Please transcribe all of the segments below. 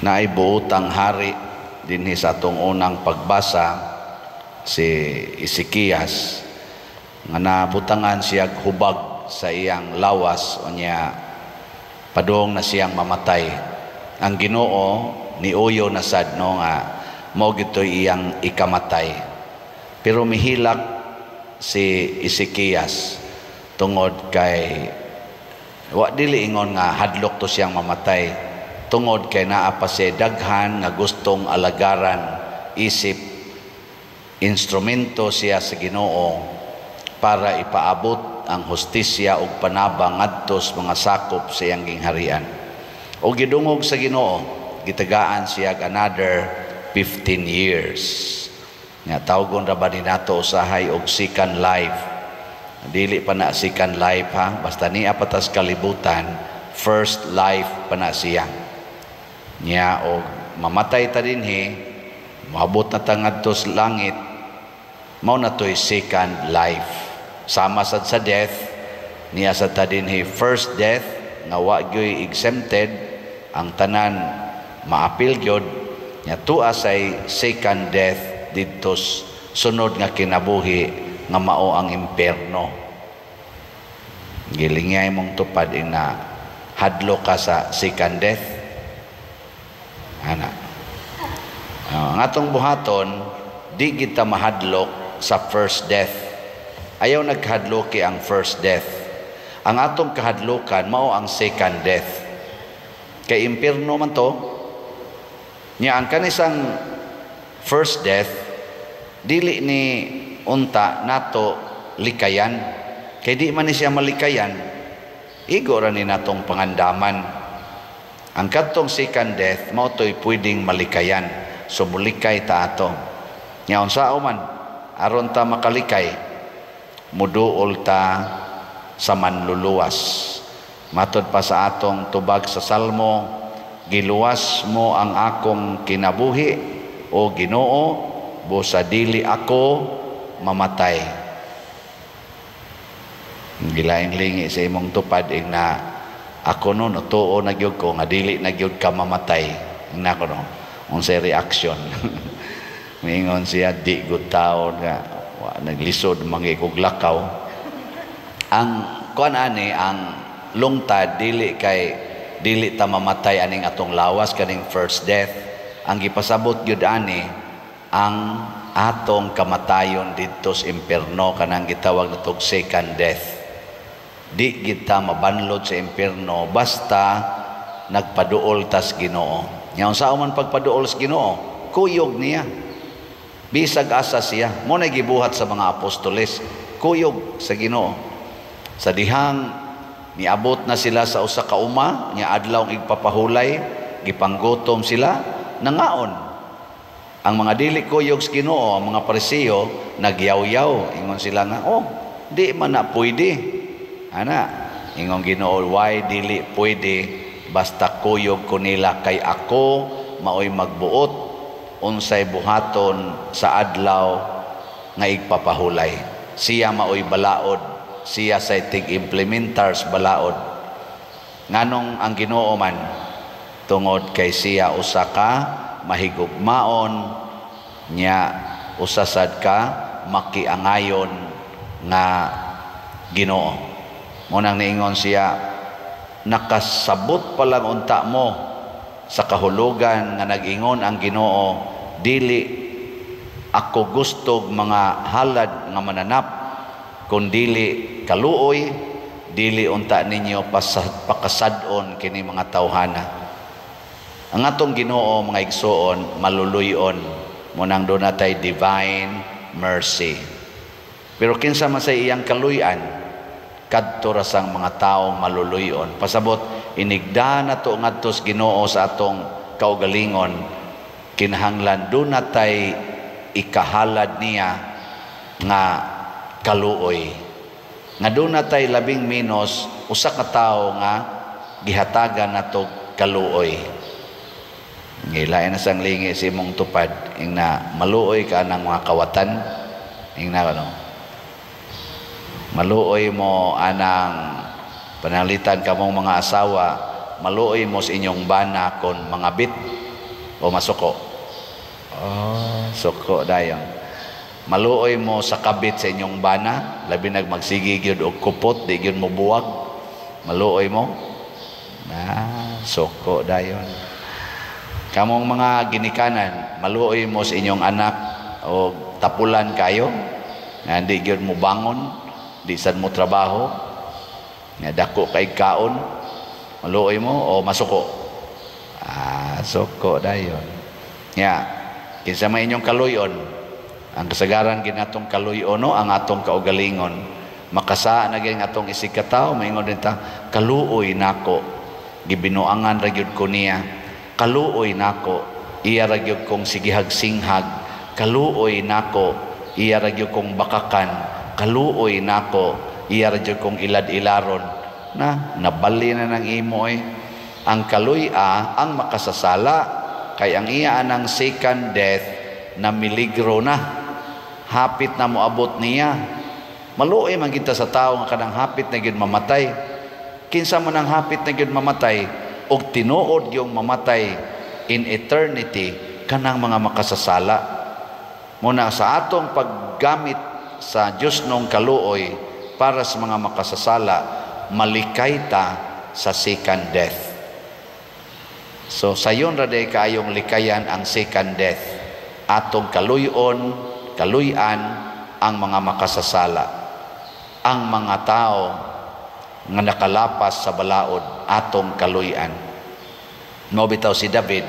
Naibuutang hari dinhi sa atong unang pagbasa si Ezekias nga nabutangan siya hubag sa iyang lawas unya padung na siyang mamatay. Ang Ginoo niuyo na sad no nga mao gitoy iyang ikamatay. Pero mihilak si Ezekias tungod kay wa dili ingon nga hadlok to siyang mamatay, tungod kay naa pa siya daghan nga gustong alagaran, isip instrumento siya sa Ginoo para ipaabot ang hustisya ug panabang ngadto sa mga sakop sa iyang gingharian. O gidungog sa Ginoo, gitagaan siya another 15 years. Nga tawgon ra ba ni nato usahay og second life. Dili pa na second life ha, basta niya patas kalibutan, first life pa na siya. Nya og mamatay ta dinhi, moabot na ta ngadto sa langit, mao na toy second life. Sama sad sa death, niya sa ta dinhi first death nga wa gyoy exempted, ang tanan maapil gyud, nya tuwa say second death didto sunod nga kinabuhi nga mao ang impierno. Gilingay mong tupad ina hadlo ka sa second death. Ana. Ang atong buhaton di kita mahadlok sa first death. Ayaw naghadloki ang first death. Ang atong kahadlokan mao ang second death. Kay impierno man to. Nya ang kanisang first death dili ni unta nato likayan, kay di man ni siya malikayan, igo ra ni natong pangandaman. Ang kadtong second death mao toy pwedeng malikayan, so mulikay ta ato. Nya unsa man aron ta makalikay, muduol ta sa manluluwas. Matod pa sa atong tubag sa Salmo, giluwas mo ang akong kinabuhi o Ginoo, busa dili ako mamatay. Gilaing-lingi sa imong tupad na ako no tuo na gyud ko nga dili na gyud ka mamatay. Nako no, unsay reaction. Mingon siya di gud taon nga naglisod mangikog lakaw. Ang kuan ani ang lungtad dili ta mamatay aning atong lawas kaning first death. Ang gipasabot gyud ani ang atong kamatayon didto sa impierno, kanang gitawag natog second death. Di kita mabanlod sa impierno basta nagpaduol tas Ginoo. Nya unsa man pagpaduol sa Ginoo, kuyog niya. Bisag asa siya, mo na gibuhat sa mga apostoles, kuyog sa Ginoo. Sa dihang niabot na sila sa usa ka uma, nya adlaw igpapahulay, gipanggutom sila, nangaon. Ang mga dili kuyog sa Ginoo, ang mga Parisiyo, nagyaw-yaw. Ingon sila nga, di man na pwede. Ana, ingon Ginoo, why dili pwede, basta kuyog ko nila, kay ako maoy magbuot unsay buhaton sa adlaw nga igpapahulay. Siya maoy balaod, siya say tig-implementars balaod. Nganong ang Ginoo man, tungod kay siya usa ka mahigugmaon, nya usasad ka makiangayon nga Ginoo. Munang niingon siya, nakasabot pa lang unta mo sa kahulugan nga nag-ingon ang Ginoo, dili ako gustog mga halad nga mananap, kundili kaluoy, dili unta ninyo pakasadon kini mga tawhana. Ang atong Ginoo mga igsoon, maluluyon, munang doon natay divine mercy. Pero kinsa man sa iyang kaluyan, kadto ra sang mga taong maluluyon. Pasabot, inigda na to ngadto sa Ginoo sa atong kaugalingon, kinahanglan doon natay ikahalad niya nga kaluoy. Nga doon natay labing menos, usa ka tawo nga gihatagan nato kaluoy. Ngilay na sang lingi si imong tupad, ing na maluoy ka ng mga kawatan, ing na ano, maluoy mo anang panalitan ka mong mga asawa, maluoy mo sa inyong bana kon mga bit, o masuko. Suko dayon. Maluoy mo sa kabit sa inyong bana, labi nagmagsigi gyud og kupot, di gyud mo buwag. Maluoy mo. Suko dayon. Kamong mga ginikanan, maluoy mo sa inyong anak o tapulan kayo, nga di gyud mo bangon, di sad mo trabaho, nga dako kay kaon, maluoy mo o masuko. Suko dayon. Kinsa may inyong kaluyon, ang kasagaran ginatong kaluyon no, ang atong kaugalingon, makasa na gyud atong isikataw, maingon din ta, kaluoy nako, gibinuangan ra gyud ko niya, kaluoy nako, iya ra gyud kong sigihag-singhag, kaluoy nako, iya ra gyud kong bakakan, kaluoy nako, iya ra gyud kong ilad-ilaron. Nabali na ng imo ang kaluya ang makasasala, kay ang iya anang second death na miligro na, hapit na moabot niya. Maluoy man kita sa tao nga kanang hapit na gyud mamatay. Kinsa man ang hapit na gyud mamatay og tinuod yung mamatay in eternity, kanang mga makasasala. Muna sa atong paggamit sa Dios nung kaluoy para sa mga makasasala, malikay ta sa second death. So sayon ra day kaayong likayan ang second death. Atong kaluyon, kaluyan ang mga makasasala. Ang mga tao nga nakalapas sa balaod, atong kaluyan. No bitaw si David,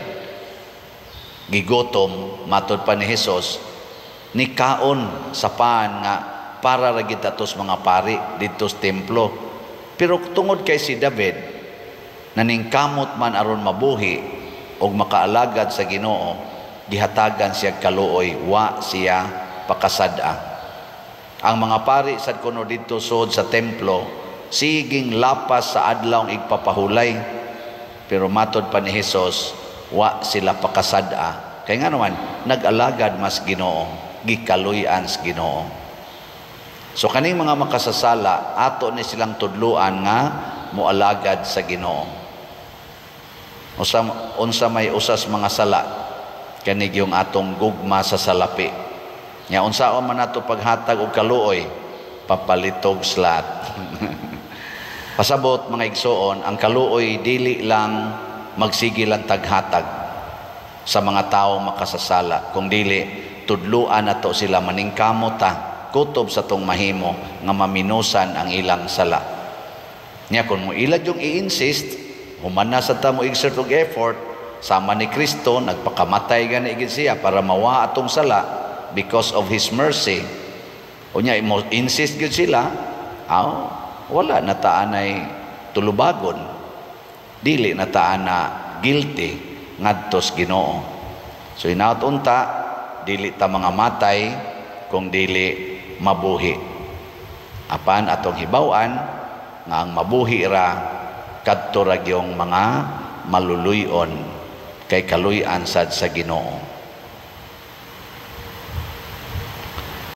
gigotom matud pa ni Hesus, ni kaon sa paan nga para ra gid atos mga pari dito sa templo. Pero tungod kay si David, naningkamot man aron mabuhi og makaalagad sa Ginoo, gihatagan siya kaluoy, wa siya pakasada. Ang mga pari sad kuno dito sud sa templo, siging lapas sa adlaw igpapahulay, pero matod pa ni Hesus, wa sila pakasada. Kay nga naman nag-alagad mas Ginoo, gikaluyan sa Ginoo. So kaning mga makasasala, ato ni silang tudluan nga moalagad sa Ginoo. Unsa may usas mga sala, kanig yung atong gugma sa salapi. Nya unsaon man nato paghatag og kaluoy, papalitog slat. Pasabot mga igsoon, ang kaluoy dili lang magsigi lang taghatag sa mga tawo makasasala, kung dili tudluan nato sila maningkamot kutob sa tong mahimo nga maminusan ang ilang sala. Nya kung mo ilad yung i-insist, human na sa tamo exert og effort, sama ni Kristo nagpakamatay gani gid siya para mawa atong sala because of His mercy. Unya mo insist gid sila, wala na taanay tulubagon, dili na taana guilty ngadtos Ginoo. So inaot unta, dili ta mga matay kung dili mabuhi. Apan atong hibaw-an nga ang mabuhi ra kadto ra gyung mga maluluyon, kay kaluy-an sad sa Ginoo.